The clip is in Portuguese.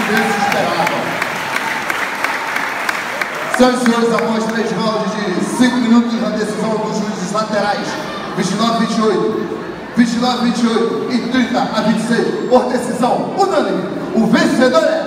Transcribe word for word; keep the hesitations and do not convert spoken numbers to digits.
desesperada. Senhoras e senhores, após três rounds de cinco minutos na decisão dos juízes laterais, vinte e nove a vinte e oito, vinte e nove a vinte e oito e trinta a vinte e seis, por decisão unânime, o vencedor é